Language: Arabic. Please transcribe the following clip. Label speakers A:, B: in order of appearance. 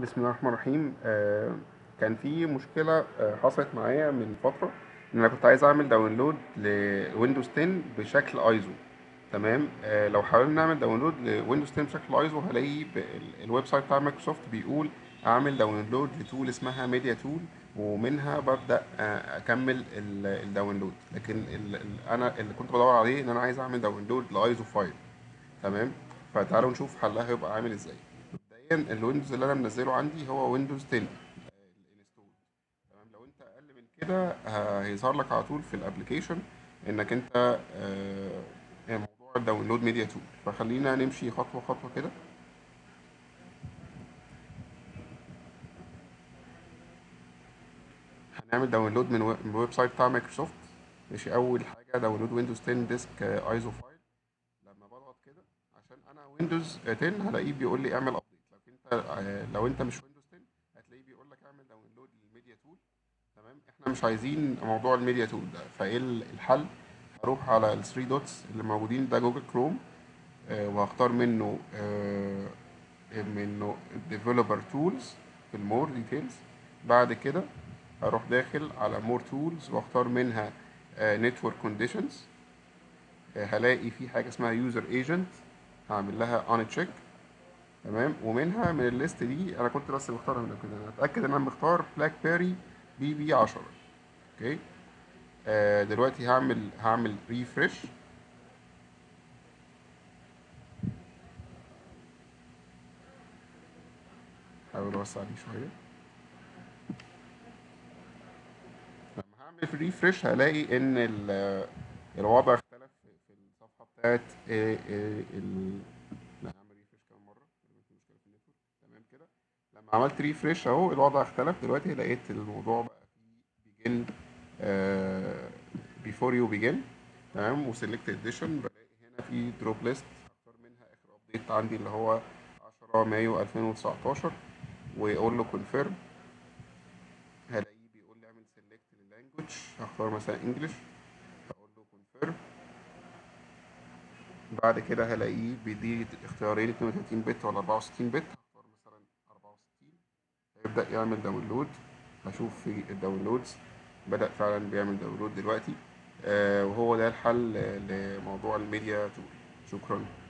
A: بسم الله الرحمن الرحيم. كان في مشكلة حصلت معايا من فترة إن أنا كنت عايز أعمل داونلود لويندوز 10 بشكل أيزو. تمام. لو حاولنا نعمل داونلود لويندوز 10 بشكل أيزو هلاقي الويب سايت بتاع مايكروسوفت بيقول أعمل داونلود لتول اسمها ميديا تول، ومنها ببدأ أكمل الداونلود. لكن أنا اللي كنت بدور عليه إن أنا عايز أعمل داونلود لأيزو فايل. تمام. فتعالوا نشوف حلها هيبقى عامل ازاي. مبدئيا الويندوز اللي انا منزله عندي هو ويندوز 10 الانستول. تمام. لو انت اقل من كده هيظهر لك على طول في الابلكيشن انك انت موضوع الداونلود ميديا تول. فخلينا نمشي خطوه خطوه كده. هنعمل داونلود من الويب سايت بتاع مايكروسوفت. ماشي. اول حاجه داونلود ويندوز 10 ديسك ايزو فايل. لما بضغط كده عشان انا ويندوز 10 هلاقيه بيقول لي اعمل ابديت. لو انت مش ويندوز 10 هتلاقيه بيقول لك اعمل داونلود للميديا تول. تمام. احنا مش عايزين موضوع الميديا تول ده، فايه الحل؟ هروح على الثري دوتس اللي موجودين ده جوجل كروم، وهختار منه ديفلوبر تولز في المور ديتيلز. بعد كده هروح داخل على مور تولز واختار منها نتورك كونديشنز. هلاقي في حاجه اسمها يوزر ايجنت، هعمل لها اون تشيك. تمام. ومنها من الليست دي انا كنت بس بختارها من كده، انا اتاكد ان انا مختار بلاك بيري بي 10. اوكي. دلوقتي هعمل ريفرش. حاول اوسع دي شويه. لما هعمل في ريفرش هلاقي ان الوضع اختلف في الصفحه بتاعت لا، هعمل ريفرش كمان مره. في مشكله في النتورك. تمام كده. لما عملت ريفرش اهو الوضع اختلف. دلوقتي لقيت الموضوع بقى فيه بيجن بيفور يو بيجن. تمام. وسيلكت اديشن بلاقي هنا في دروب ليست هختار منها اخر ابديت عندي اللي هو 10 مايو 2019، واقول له كونفيرم. هلاقيه بيقول لي اعمل سيلكت لللانجوج، هختار مثلا انجلش، هقول له كونفيرم. بعد كده هلاقيه بيديني اختيارين 32 بت ولا 64 بت، هختار مثلا 64. هيبدأ يعمل داونلود. هشوف في الداونلودز بدأ فعلا بيعمل داونلود دلوقتي. وهو ده الحل لموضوع الميديا تول. شكرا.